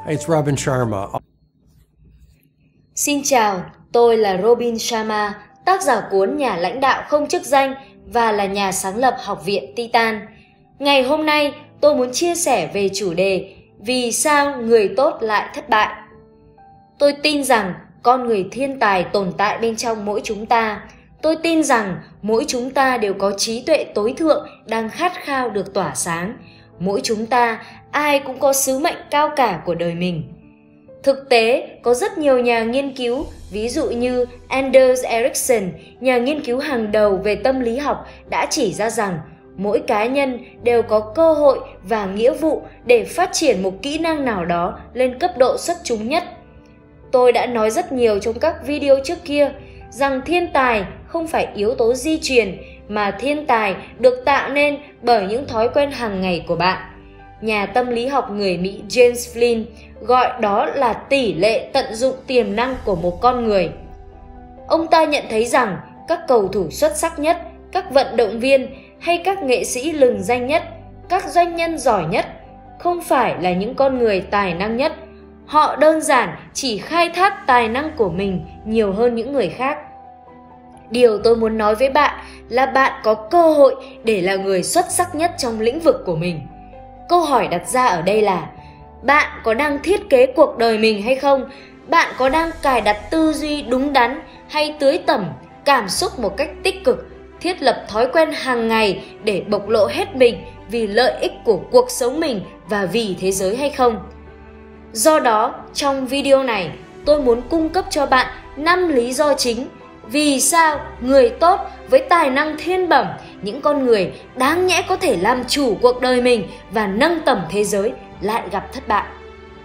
It's Robin Sharma. Xin chào, tôi là Robin Sharma, tác giả cuốn Nhà lãnh đạo không chức danh và là nhà sáng lập Học viện Titan. Ngày hôm nay, tôi muốn chia sẻ về chủ đề Vì sao người tốt lại thất bại? Tôi tin rằng con người thiên tài tồn tại bên trong mỗi chúng ta. Tôi tin rằng mỗi chúng ta đều có trí tuệ tối thượng đang khát khao được tỏa sáng. Mỗi chúng ta, ai cũng có sứ mệnh cao cả của đời mình. Thực tế, có rất nhiều nhà nghiên cứu, ví dụ như Anders Ericsson, nhà nghiên cứu hàng đầu về tâm lý học, đã chỉ ra rằng mỗi cá nhân đều có cơ hội và nghĩa vụ để phát triển một kỹ năng nào đó lên cấp độ xuất chúng nhất. Tôi đã nói rất nhiều trong các video trước kia rằng thiên tài không phải yếu tố di truyền, mà thiên tài được tạo nên bởi những thói quen hàng ngày của bạn. Nhà tâm lý học người Mỹ James Flynn gọi đó là tỷ lệ tận dụng tiềm năng của một con người. Ông ta nhận thấy rằng các cầu thủ xuất sắc nhất, các vận động viên hay các nghệ sĩ lừng danh nhất, các doanh nhân giỏi nhất không phải là những con người tài năng nhất. Họ đơn giản chỉ khai thác tài năng của mình nhiều hơn những người khác. Điều tôi muốn nói với bạn là bạn có cơ hội để là người xuất sắc nhất trong lĩnh vực của mình. Câu hỏi đặt ra ở đây là bạn có đang thiết kế cuộc đời mình hay không? Bạn có đang cài đặt tư duy đúng đắn hay tưới tẩm cảm xúc một cách tích cực, thiết lập thói quen hàng ngày để bộc lộ hết mình vì lợi ích của cuộc sống mình và vì thế giới hay không? Do đó, trong video này, tôi muốn cung cấp cho bạn 5 lý do chính vì sao người tốt với tài năng thiên bẩm, những con người đáng nhẽ có thể làm chủ cuộc đời mình và nâng tầm thế giới lại gặp thất bại.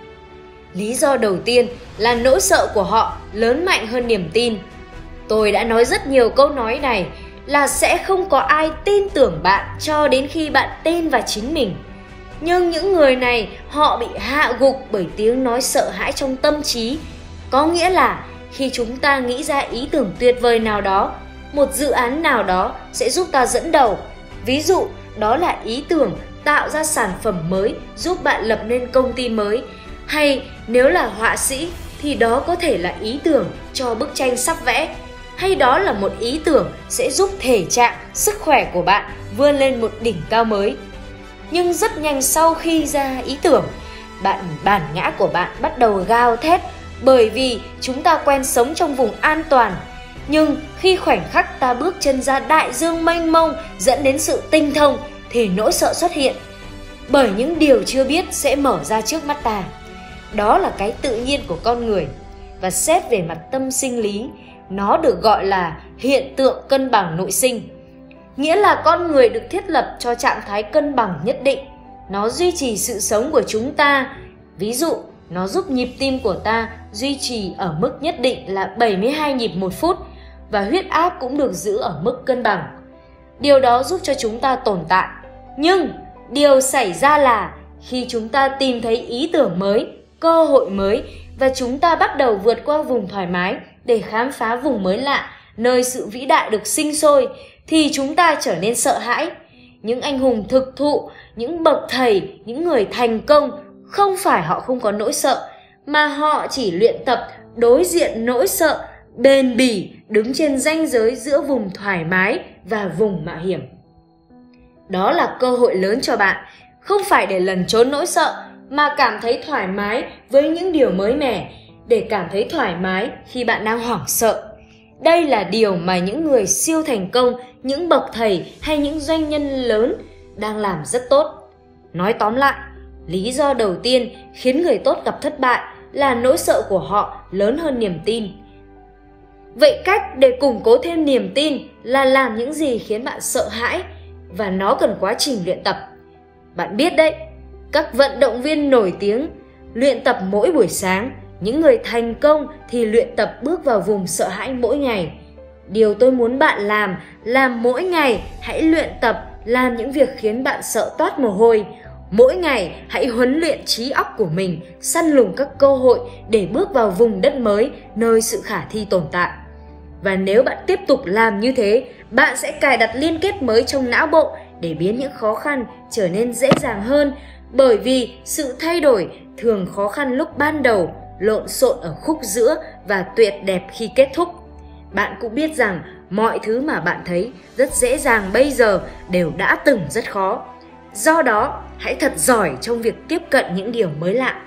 Lý do đầu tiên là nỗi sợ của họ lớn mạnh hơn niềm tin. Tôi đã nói rất nhiều câu nói này là sẽ không có ai tin tưởng bạn cho đến khi bạn tin vào chính mình. Nhưng những người này họ bị hạ gục bởi tiếng nói sợ hãi trong tâm trí. Có nghĩa là khi chúng ta nghĩ ra ý tưởng tuyệt vời nào đó, một dự án nào đó sẽ giúp ta dẫn đầu. Ví dụ, đó là ý tưởng tạo ra sản phẩm mới giúp bạn lập nên công ty mới. Hay nếu là họa sĩ thì đó có thể là ý tưởng cho bức tranh sắp vẽ. Hay đó là một ý tưởng sẽ giúp thể trạng, sức khỏe của bạn vươn lên một đỉnh cao mới. Nhưng rất nhanh sau khi ra ý tưởng, bản ngã của bạn bắt đầu gào thét bởi vì chúng ta quen sống trong vùng an toàn. Nhưng khi khoảnh khắc ta bước chân ra đại dương mênh mông dẫn đến sự tinh thông thì nỗi sợ xuất hiện. Bởi những điều chưa biết sẽ mở ra trước mắt ta. Đó là cái tự nhiên của con người. Và xét về mặt tâm sinh lý, nó được gọi là hiện tượng cân bằng nội sinh. Nghĩa là con người được thiết lập cho trạng thái cân bằng nhất định. Nó duy trì sự sống của chúng ta. Ví dụ, nó giúp nhịp tim của ta duy trì ở mức nhất định là 72 nhịp một phút và huyết áp cũng được giữ ở mức cân bằng. Điều đó giúp cho chúng ta tồn tại. Nhưng điều xảy ra là khi chúng ta tìm thấy ý tưởng mới, cơ hội mới và chúng ta bắt đầu vượt qua vùng thoải mái để khám phá vùng mới lạ, nơi sự vĩ đại được sinh sôi, thì chúng ta trở nên sợ hãi. Những anh hùng thực thụ, những bậc thầy, những người thành công, không phải họ không có nỗi sợ, mà họ chỉ luyện tập đối diện nỗi sợ, bền bỉ, đứng trên ranh giới giữa vùng thoải mái và vùng mạo hiểm. Đó là cơ hội lớn cho bạn, không phải để lẩn trốn nỗi sợ, mà cảm thấy thoải mái với những điều mới mẻ, để cảm thấy thoải mái khi bạn đang hoảng sợ. Đây là điều mà những người siêu thành công, những bậc thầy hay những doanh nhân lớn đang làm rất tốt. Nói tóm lại, lý do đầu tiên khiến người tốt gặp thất bại là nỗi sợ của họ lớn hơn niềm tin. Vậy cách để củng cố thêm niềm tin là làm những gì khiến bạn sợ hãi, và nó cần quá trình luyện tập. Bạn biết đấy, các vận động viên nổi tiếng luyện tập mỗi buổi sáng, những người thành công thì luyện tập bước vào vùng sợ hãi mỗi ngày. Điều tôi muốn bạn làm mỗi ngày hãy luyện tập làm những việc khiến bạn sợ toát mồ hôi. Mỗi ngày hãy huấn luyện trí óc của mình, săn lùng các cơ hội để bước vào vùng đất mới nơi sự khả thi tồn tại. Và nếu bạn tiếp tục làm như thế, bạn sẽ cài đặt liên kết mới trong não bộ để biến những khó khăn trở nên dễ dàng hơn bởi vì sự thay đổi thường khó khăn lúc ban đầu, lộn xộn ở khúc giữa và tuyệt đẹp khi kết thúc. Bạn cũng biết rằng mọi thứ mà bạn thấy rất dễ dàng bây giờ đều đã từng rất khó. Do đó, hãy thật giỏi trong việc tiếp cận những điều mới lạ.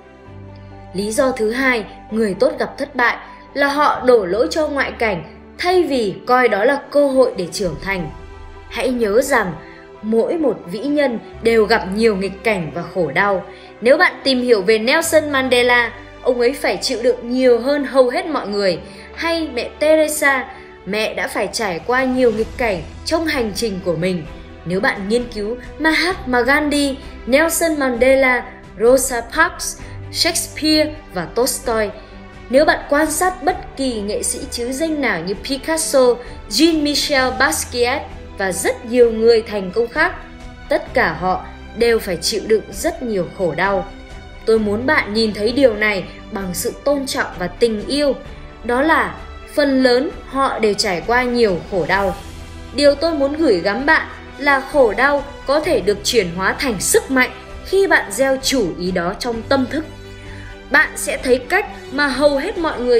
Lý do thứ hai, người tốt gặp thất bại là họ đổ lỗi cho ngoại cảnh thay vì coi đó là cơ hội để trưởng thành. Hãy nhớ rằng mỗi một vĩ nhân đều gặp nhiều nghịch cảnh và khổ đau. Nếu bạn tìm hiểu về Nelson Mandela, ông ấy phải chịu đựng nhiều hơn hầu hết mọi người. Hay mẹ Teresa, mẹ đã phải trải qua nhiều nghịch cảnh trong hành trình của mình. Nếu bạn nghiên cứu Mahatma Gandhi, Nelson Mandela, Rosa Parks, Shakespeare và Tolstoy, nếu bạn quan sát bất kỳ nghệ sĩ trứ danh nào như Picasso, Jean-Michel Basquiat và rất nhiều người thành công khác, tất cả họ đều phải chịu đựng rất nhiều khổ đau. Tôi muốn bạn nhìn thấy điều này bằng sự tôn trọng và tình yêu. Đó là phần lớn họ đều trải qua nhiều khổ đau. Điều tôi muốn gửi gắm bạn là khổ đau có thể được chuyển hóa thành sức mạnh khi bạn gieo chủ ý đó trong tâm thức. Bạn sẽ thấy cách mà hầu hết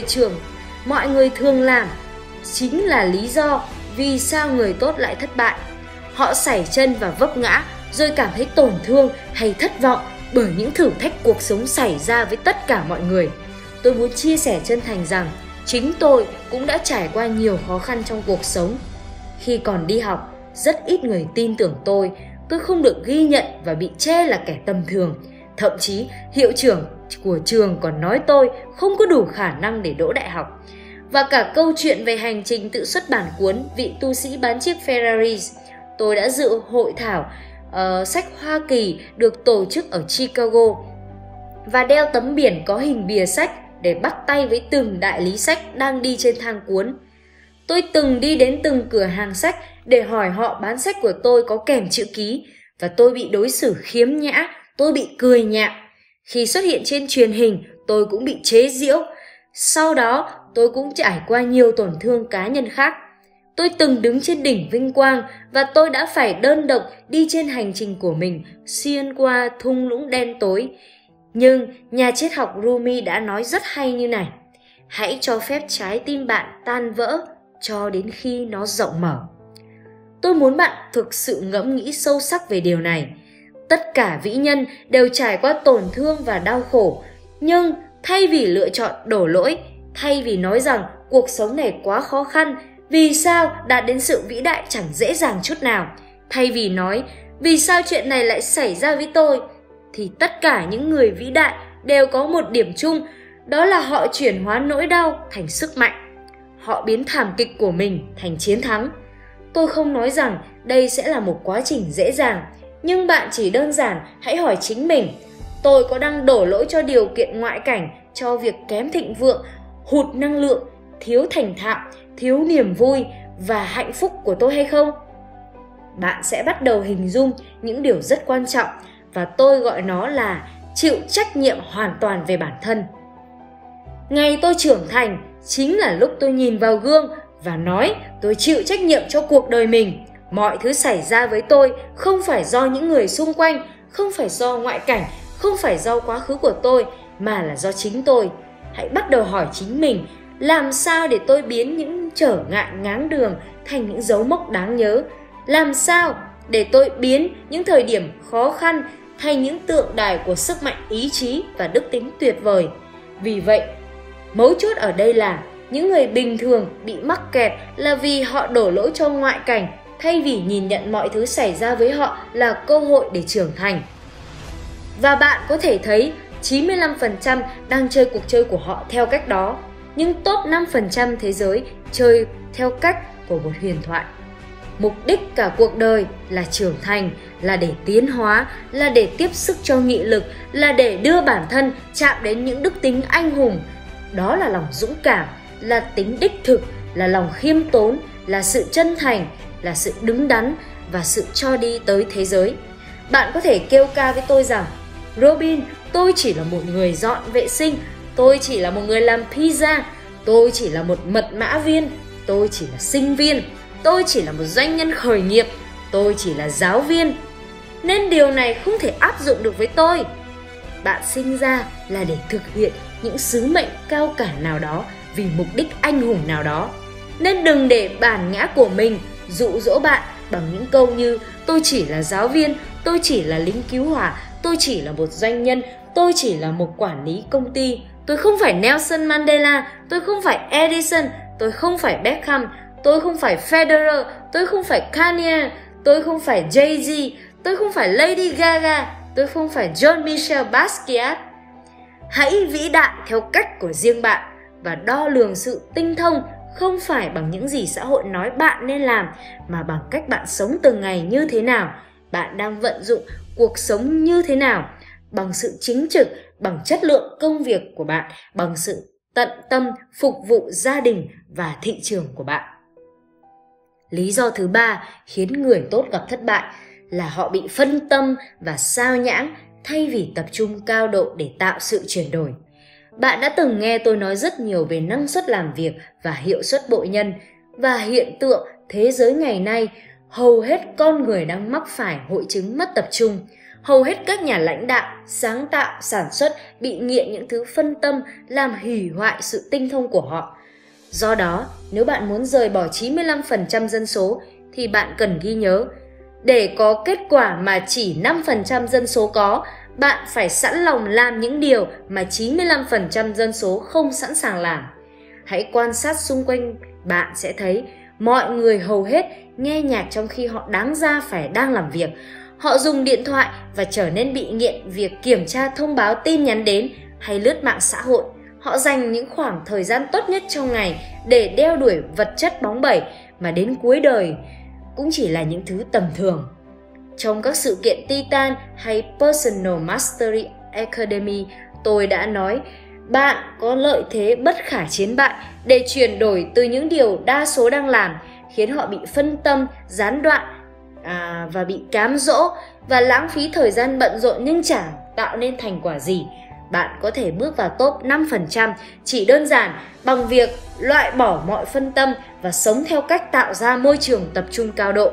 mọi người thường làm chính là lý do vì sao người tốt lại thất bại. Họ sảy chân và vấp ngã rồi cảm thấy tổn thương hay thất vọng bởi những thử thách cuộc sống xảy ra với tất cả mọi người. Tôi muốn chia sẻ chân thành rằng chính tôi cũng đã trải qua nhiều khó khăn trong cuộc sống. Khi còn đi học, rất ít người tin tưởng tôi không được ghi nhận và bị chê là kẻ tầm thường. Thậm chí hiệu trưởng của trường còn nói tôi không có đủ khả năng để đỗ đại học. Và cả câu chuyện về hành trình tự xuất bản cuốn Vị tu sĩ bán chiếc Ferrari. Tôi đã dự hội thảo sách Hoa Kỳ được tổ chức ở Chicago và đeo tấm biển có hình bìa sách để bắt tay với từng đại lý sách đang đi trên thang cuốn. Tôi từng đi đến từng cửa hàng sách để hỏi họ bán sách của tôi có kèm chữ ký và tôi bị đối xử khiếm nhã, tôi bị cười nhạo. Khi xuất hiện trên truyền hình, tôi cũng bị chế giễu. Sau đó, tôi cũng trải qua nhiều tổn thương cá nhân khác. Tôi từng đứng trên đỉnh vinh quang và tôi đã phải đơn độc đi trên hành trình của mình xuyên qua thung lũng đen tối. Nhưng nhà triết học Rumi đã nói rất hay như này: hãy cho phép trái tim bạn tan vỡ cho đến khi nó rộng mở. Tôi muốn bạn thực sự ngẫm nghĩ sâu sắc về điều này. Tất cả vĩ nhân đều trải qua tổn thương và đau khổ, nhưng thay vì lựa chọn đổ lỗi, thay vì nói rằng cuộc sống này quá khó khăn, vì sao đạt đến sự vĩ đại chẳng dễ dàng chút nào, thay vì nói vì sao chuyện này lại xảy ra với tôi, thì tất cả những người vĩ đại đều có một điểm chung, đó là họ chuyển hóa nỗi đau thành sức mạnh. Họ biến thảm kịch của mình thành chiến thắng. Tôi không nói rằng đây sẽ là một quá trình dễ dàng, nhưng bạn chỉ đơn giản hãy hỏi chính mình: tôi có đang đổ lỗi cho điều kiện ngoại cảnh, cho việc kém thịnh vượng, hụt năng lượng, thiếu thành thạo, thiếu niềm vui và hạnh phúc của tôi hay không? Bạn sẽ bắt đầu hình dung những điều rất quan trọng và tôi gọi nó là chịu trách nhiệm hoàn toàn về bản thân. Ngày tôi trưởng thành chính là lúc tôi nhìn vào gương và nói tôi chịu trách nhiệm cho cuộc đời mình. Mọi thứ xảy ra với tôi không phải do những người xung quanh, không phải do ngoại cảnh, không phải do quá khứ của tôi, mà là do chính tôi. Hãy bắt đầu hỏi chính mình, làm sao để tôi biến những trở ngại ngáng đường thành những dấu mốc đáng nhớ? Làm sao để tôi biến những thời điểm khó khăn thành những tượng đài của sức mạnh ý chí và đức tính tuyệt vời? Vì vậy, mấu chốt ở đây là những người bình thường bị mắc kẹt là vì họ đổ lỗi cho ngoại cảnh thay vì nhìn nhận mọi thứ xảy ra với họ là cơ hội để trưởng thành. Và bạn có thể thấy 95% đang chơi cuộc chơi của họ theo cách đó, nhưng top 5% thế giới chơi theo cách của một huyền thoại. Mục đích cả cuộc đời là trưởng thành, là để tiến hóa, là để tiếp sức cho nghị lực, là để đưa bản thân chạm đến những đức tính anh hùng. Đó là lòng dũng cảm, là tính đích thực, là lòng khiêm tốn, là sự chân thành, là sự đứng đắn và sự cho đi tới thế giới. Bạn có thể kêu ca với tôi rằng: Robin, tôi chỉ là một người dọn vệ sinh, tôi chỉ là một người làm pizza, tôi chỉ là một mật mã viên, tôi chỉ là sinh viên, tôi chỉ là một doanh nhân khởi nghiệp, tôi chỉ là giáo viên. nên điều này không thể áp dụng được với tôi. Bạn sinh ra là để thực hiện những sứ mệnh cao cả nào đó vì mục đích anh hùng nào đó. Nên đừng để bản ngã của mình dụ dỗ bạn bằng những câu như tôi chỉ là giáo viên, tôi chỉ là lính cứu hỏa, tôi chỉ là một doanh nhân, tôi chỉ là một quản lý công ty, tôi không phải Nelson Mandela, tôi không phải Edison, tôi không phải Beckham, tôi không phải Federer, tôi không phải Kanye, tôi không phải Jay-Z, tôi không phải Lady Gaga, tôi không phải Jean-Michel Basquiat. Hãy vĩ đại theo cách của riêng bạn và đo lường sự tinh thông không phải bằng những gì xã hội nói bạn nên làm, mà bằng cách bạn sống từng ngày như thế nào, bạn đang vận dụng cuộc sống như thế nào, bằng sự chính trực, bằng chất lượng công việc của bạn, bằng sự tận tâm phục vụ gia đình và thị trường của bạn. Lý do thứ ba khiến người tốt gặp thất bại là họ bị phân tâm và sao nhãng thay vì tập trung cao độ để tạo sự chuyển đổi. Bạn đã từng nghe tôi nói rất nhiều về năng suất làm việc và hiệu suất bội nhân, và hiện tượng thế giới ngày nay, hầu hết con người đang mắc phải hội chứng mất tập trung. Hầu hết các nhà lãnh đạo, sáng tạo, sản xuất bị nghiện những thứ phân tâm làm hủy hoại sự tinh thông của họ. Do đó, nếu bạn muốn rời bỏ 95% dân số thì bạn cần ghi nhớ, để có kết quả mà chỉ 5% dân số có, bạn phải sẵn lòng làm những điều mà 95% dân số không sẵn sàng làm. Hãy quan sát xung quanh bạn sẽ thấy mọi người hầu hết nghe nhạc trong khi họ đáng ra phải đang làm việc. Họ dùng điện thoại và trở nên bị nghiện việc kiểm tra thông báo tin nhắn đến hay lướt mạng xã hội. Họ dành những khoảng thời gian tốt nhất trong ngày để đeo đuổi vật chất bóng bẩy mà đến cuối đời cũng chỉ là những thứ tầm thường. Trong các sự kiện Titan hay Personal Mastery Academy, tôi đã nói bạn có lợi thế bất khả chiến bại để chuyển đổi từ những điều đa số đang làm, khiến họ bị phân tâm, gián đoạn và bị cám dỗ và lãng phí thời gian bận rộn nhưng chẳng tạo nên thành quả gì. Bạn có thể bước vào top 5% chỉ đơn giản bằng việc loại bỏ mọi phân tâm và sống theo cách tạo ra môi trường tập trung cao độ.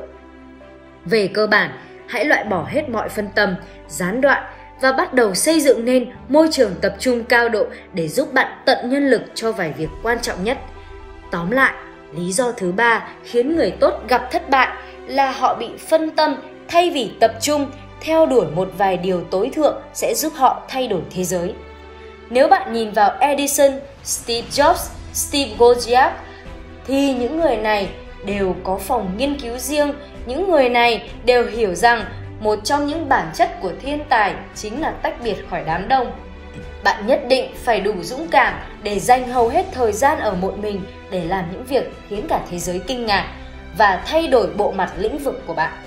Về cơ bản, hãy loại bỏ hết mọi phân tâm, gián đoạn và bắt đầu xây dựng nên môi trường tập trung cao độ để giúp bạn tận nhân lực cho vài việc quan trọng nhất. Tóm lại, lý do thứ ba khiến người tốt gặp thất bại là họ bị phân tâm thay vì tập trung theo đuổi một vài điều tối thượng sẽ giúp họ thay đổi thế giới. Nếu bạn nhìn vào Edison, Steve Jobs, Steve Wozniak thì những người này đều có phòng nghiên cứu riêng. Những người này đều hiểu rằng một trong những bản chất của thiên tài chính là tách biệt khỏi đám đông. Bạn nhất định phải đủ dũng cảm để dành hầu hết thời gian ở một mình để làm những việc khiến cả thế giới kinh ngạc và thay đổi bộ mặt lĩnh vực của bạn.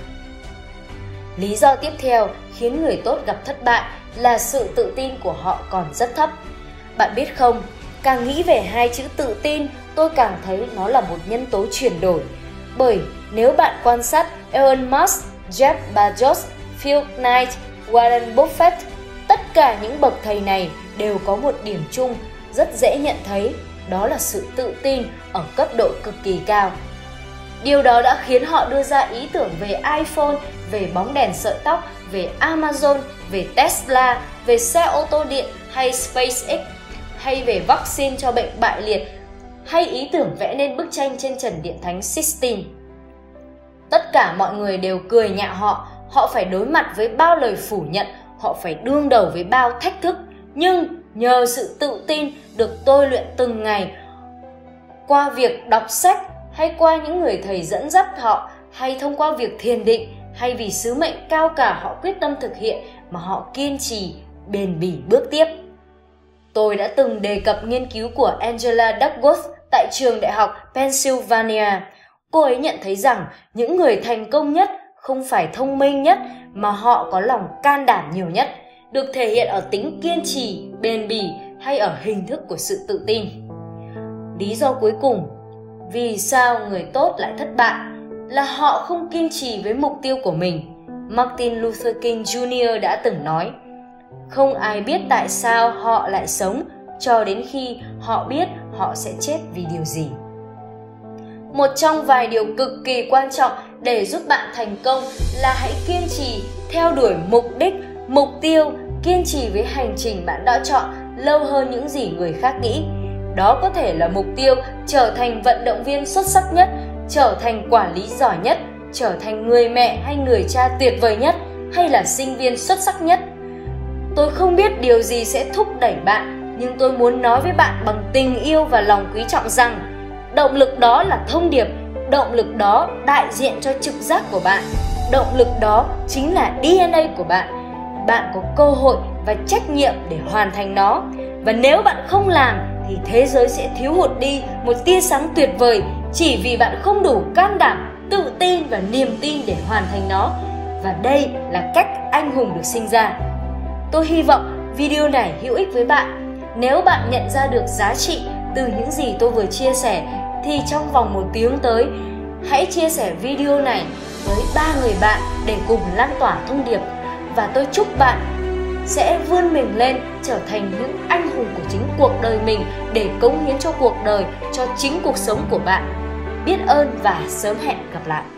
Lý do tiếp theo khiến người tốt gặp thất bại là sự tự tin của họ còn rất thấp. Bạn biết không, càng nghĩ về hai chữ tự tin, tôi càng thấy nó là một nhân tố chuyển đổi. Bởi nếu bạn quan sát Elon Musk, Jeff Bezos, Phil Knight, Warren Buffett, tất cả những bậc thầy này đều có một điểm chung rất dễ nhận thấy, đó là sự tự tin ở cấp độ cực kỳ cao. Điều đó đã khiến họ đưa ra ý tưởng về iPhone, về bóng đèn sợi tóc, về Amazon, về Tesla, về xe ô tô điện hay SpaceX, hay về vaccine cho bệnh bại liệt, hay ý tưởng vẽ nên bức tranh trên trần điện thánh Sistine. Tất cả mọi người đều cười nhạo họ, họ phải đối mặt với bao lời phủ nhận, họ phải đương đầu với bao thách thức. Nhưng nhờ sự tự tin được tôi luyện từng ngày qua việc đọc sách, hay qua những người thầy dẫn dắt họ, hay thông qua việc thiền định, hay vì sứ mệnh cao cả họ quyết tâm thực hiện mà họ kiên trì, bền bỉ bước tiếp. Tôi đã từng đề cập nghiên cứu của Angela Duckworth tại trường đại học Pennsylvania. Cô ấy nhận thấy rằng những người thành công nhất không phải thông minh nhất mà họ có lòng can đảm nhiều nhất, được thể hiện ở tính kiên trì, bền bỉ hay ở hình thức của sự tự tin. Lý do cuối cùng vì sao người tốt lại thất bại là họ không kiên trì với mục tiêu của mình. Martin Luther King Jr. đã từng nói, không ai biết tại sao họ lại sống cho đến khi họ biết họ sẽ chết vì điều gì. Một trong vài điều cực kỳ quan trọng để giúp bạn thành công là hãy kiên trì theo đuổi mục đích, mục tiêu, kiên trì với hành trình bạn đã chọn lâu hơn những gì người khác nghĩ. Đó có thể là mục tiêu trở thành vận động viên xuất sắc nhất, trở thành quản lý giỏi nhất, trở thành người mẹ hay người cha tuyệt vời nhất, hay là sinh viên xuất sắc nhất. Tôi không biết điều gì sẽ thúc đẩy bạn, nhưng tôi muốn nói với bạn bằng tình yêu và lòng quý trọng rằng động lực đó là thông điệp, động lực đó đại diện cho trực giác của bạn, động lực đó chính là DNA của bạn. Bạn có cơ hội và trách nhiệm để hoàn thành nó. Và nếu bạn không làm thì thế giới sẽ thiếu hụt đi một tia sáng tuyệt vời chỉ vì bạn không đủ can đảm, tự tin và niềm tin để hoàn thành nó. Và đây là cách anh hùng được sinh ra. Tôi hy vọng video này hữu ích với bạn. Nếu bạn nhận ra được giá trị từ những gì tôi vừa chia sẻ thì trong vòng 1 tiếng tới, hãy chia sẻ video này với 3 người bạn để cùng lan tỏa thông điệp. Và tôi chúc bạn sẽ vươn mình lên trở thành những anh hùng của chính cuộc đời mình để cống hiến cho cuộc đời, cho chính cuộc sống của bạn. Biết ơn và sớm hẹn gặp lại.